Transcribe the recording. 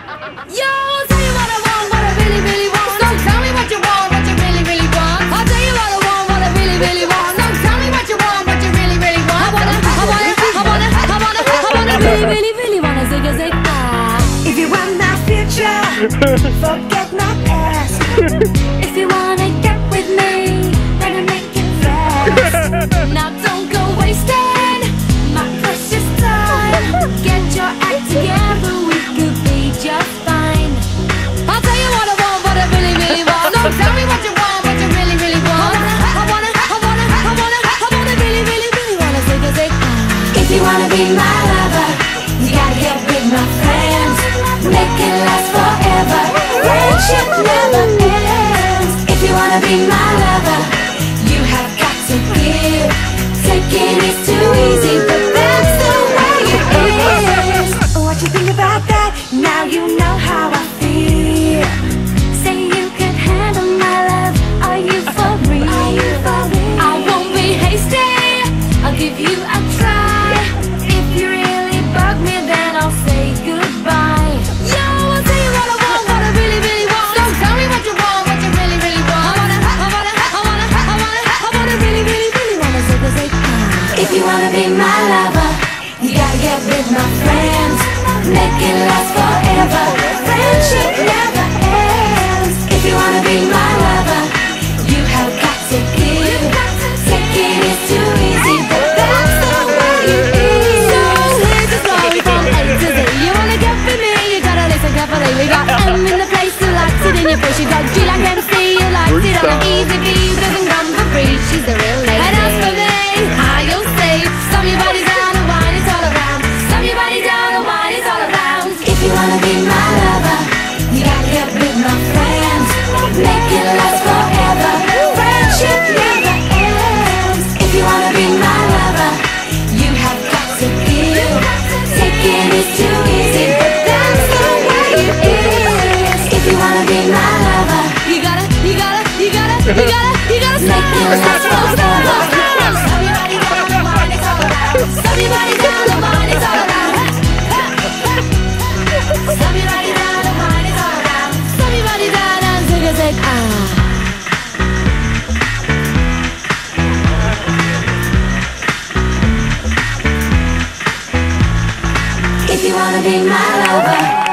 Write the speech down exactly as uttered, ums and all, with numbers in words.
Yo, I'll tell you what I want, what I really, really want. So tell me what you want, what you really, really want. I'll tell you what I want, what I really, really want. So tell me what you want, what you really, really want. I wanna, I wanna, I wanna, I wanna, I wanna really, really, really wanna zig a zig ah. If you want my future, forget my past. If you wanna get with me, better make it fast. Now don't go wasting my precious time. Get your act together, we could be just fine. I'll tell you what I want, what I really, really want. So tell me what you want, what you really, really want. I wanna, I wanna, I wanna, I wanna really, really, really wanna zig a zig ah. If you wanna be my lover, you gotta get with my friends. Make it last forever. Friendship never ends. If you wanna be my lover, you have got to give. Taking is too easy, but that's the way it is. What you think about that? Now you know how I feel. Say you can handle my love. Are you for real? Are you for real? I won't be hasty. I'll give you a try. If you really bug me, then I'll say goodbye. Yo, I'll tell you what I want, what I really, really want. So tell me what you want, what you really, really want. I wanna, I wanna, I wanna, I wanna, I wanna really, really, really wanna zig a zig ah. If you wanna be my lover, you gotta get with my friends. Make it last forever. Friendship never ends. If you wanna be my lover, you have got to give. Taking is too easy, but that's the way it is. So here's the story from A to Z. You wanna get with me, you gotta listen carefully. We got M in the place who likes it in your face. You got G like M C, who likes it on the easy V, doesn't come for free. She's the real lady. And as for me, I'll say, stop your body down and wine it's all around. Stop your body down and wine it's all around. If you wanna be my lover, you gotta get with my friends. Make it last forever. Friendship never ends. If you wanna be my lover, you have got to give. Taking is too easy, but that's the way it is. If you wanna be my lover, You gotta, you gotta, you gotta, you gotta, you gotta stop. make it last Stop, stop, forever. stop. Stop your body down and wine it's all around. Stop your body down and wine it's all around. Stop your body down and wine it's all around. Stop your body down and zig a zig ah. If you wanna be my lover,